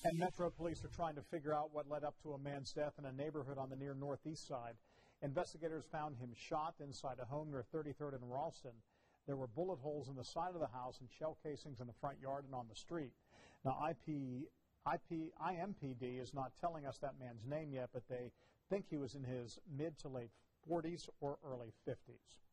And Metro Police are trying to figure out what led up to a man's death in a neighborhood on the near northeast side. Investigators found him shot inside a home near 33rd and Ralston. There were bullet holes in the side of the house and shell casings in the front yard and on the street. Now, IMPD is not telling us that man's name yet, but they think he was in his mid to late 40s or early 50s.